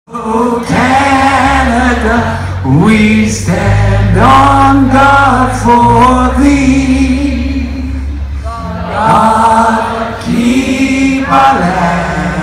Oh, Canada, we stand on guard for thee. God, keep our land.